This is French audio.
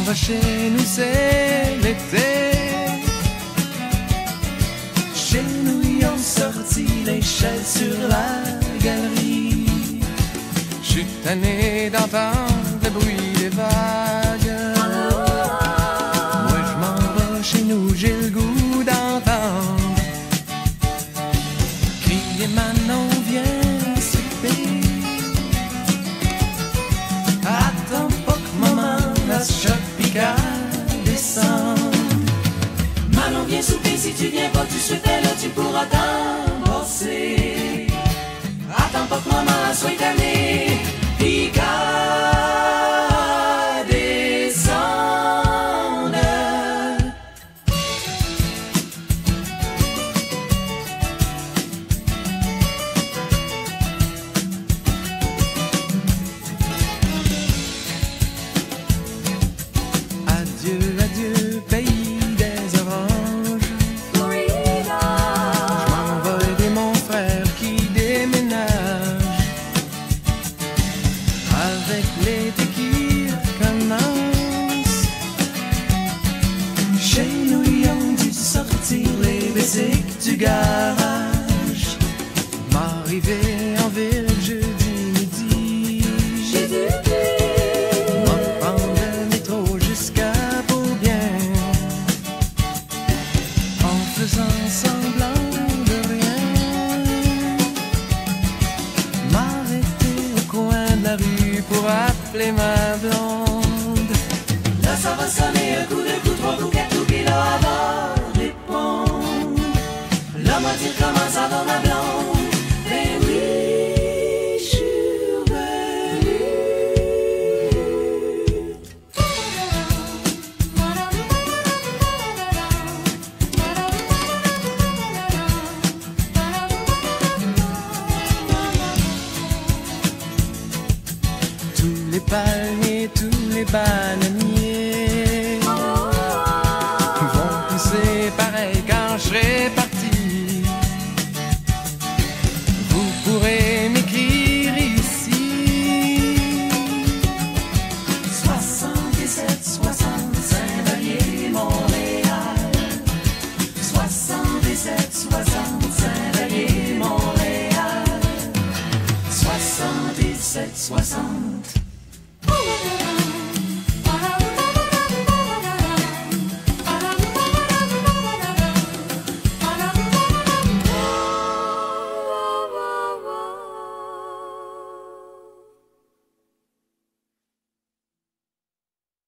va chez nous, c'est l'été. Chez nous, ils ont sorti l'échelle sur la galerie. Je suis tanné d'entendre le bruit des vagues. Moi, je m'en vais chez nous, j'ai le goût d'entendre crier Manon, viens souper. Attends pas que maman la choc pis qu'elle descende. Manon, viens souper, si tu viens pas, tu souhaitais là, tu pourras t'embrasser. Attends pas que maman soit tannée, pis qu'elle descende. Adieu, adieu, pays des oranges. Florida. Je m'en vais aider mon frère qui déménage. Avec l'été qui recommence. Chez nous, ils ont dû sortir les basiques du garage. M'arriver en ville jeudi midi. J'ai du M'en prendre le métro jusqu'à Beaubien. En faisant semblant de rien. M'arrêter au coin de la rue pour appeler ma blonde. Là, ça va sonner un coup, deux coups, trois coups, quatre coups, pis là, elle va répondre. Là, m'a dit comment ça va, ma blonde. Ben oui, je suis revenue. Tous les palmiers, tous les bananiers vont pousser pareil quand je serai parti. Vous pourrez m'écrire ici 77, 65, Valier, Montréal. 77, 65, Valier, Montréal. 77, 65.